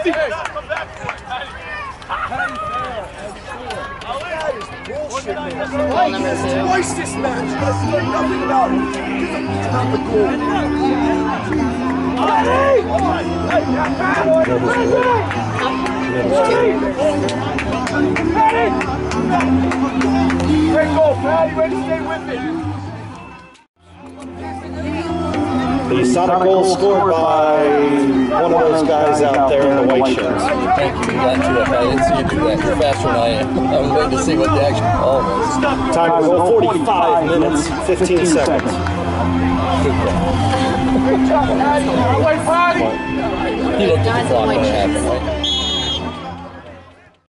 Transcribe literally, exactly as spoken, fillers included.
fifty. That is bullshit, man. Twice this match. You guys know nothing about it. It's not the goal. Great goal, Patty. Ready to stay with it. The Sonic goal scored by one of those guys out there in the white shirts. Thank you. You got into it. I didn't see you do that. You're faster than I am. I'm waiting to see what the actual call was. Time to go forty-five minutes, fifteen seconds. Good call. Great job, Patty. All right, Patty. He looked at the clock when it happened, right?